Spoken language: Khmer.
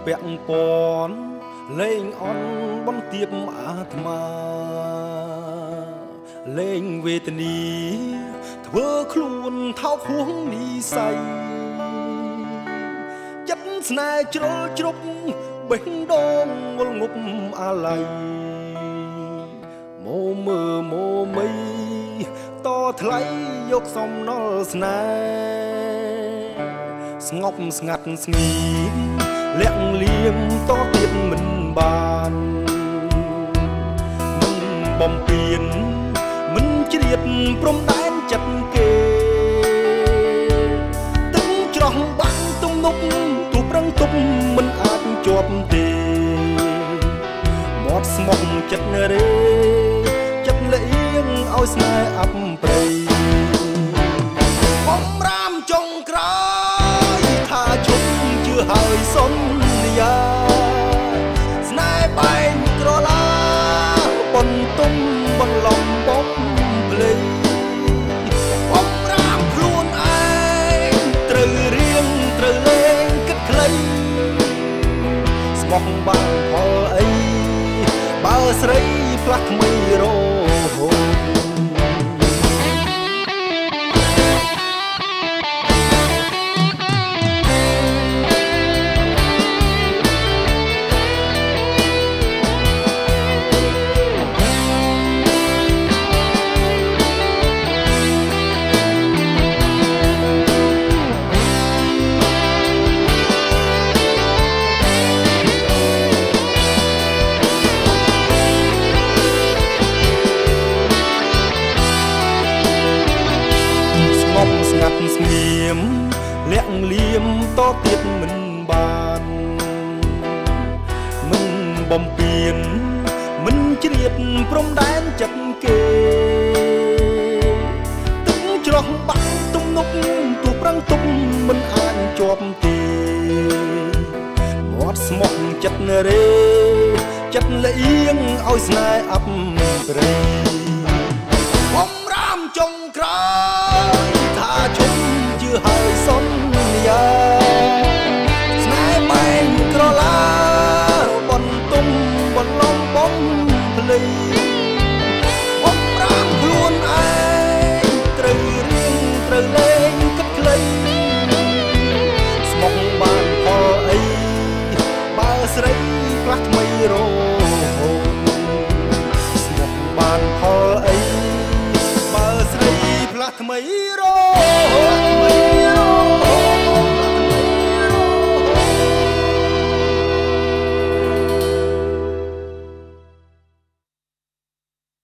ពាក់ពន់លេងអន់បំទៀបអាត្មាលេងវេទនីធ្វើខ្លួនថោកហួងនិស័យចិត្តស្នេហ៍ជ្រុលជ្រុបបេះដូងងល់ងប់អាល័យម៉ូមើម៉ូមីតថ្លៃយកសំណល់ស្នេហ៍ស្ងប់ស្ងាត់ស្ងៀមលាក់លៀមតទៀតមិនបានមិនបំពេញមិនជ្រៀតព្រំដែនចិត្តគេទឹកច្រោះបាំងទំនប់ទូប្រឹងទប់មិនអាចជាប់ទេមាត់ស្មុកចិត្តរេចិត្តលៀងឲ្យស្នេហ៍អប់ព្រៃបំរាមចុងក្រោយថាជុំជឿហើយសន្យាស្នេហ៍បែងក្រឡាបន្ទុំបន្លំបំភ្លេងបំរាមខ្លួនឯងត្រូវរៀងត្រូវលេងគិតខ្លីស្មោះបានផលអីបើស្រីផ្លាស់ថ្មីរហូតស្ងាត់ស្ងៀមលាក់លៀមតទៀតមិនបានមិនបំពេញមិនជ្រៀតព្រំដែនចិត្តគេទឹកច្រោះបាក់ទំនប់ទូប្រឹងទប់មិនអាចជាប់ទេមាត់ស្មុកចិត្តរេចិត្តលៀងឲ្យស្នេហ៍អប់ព្រៃបំរាមចុងក្រោយថាជុំជឿហើយសន្យាស្នេហ៍បែងក្រឡាបន្ទុំបន្លំបំភ្លេងបំរាមខ្លួនឯងត្រូវរៀងត្រូវលេងគិតខ្លីស្មុកបានផលអីបើស្រីផ្លាស់ថ្មីរហូតស្មុកបានផលអីបើស្រីផ្លាស់ថ្មី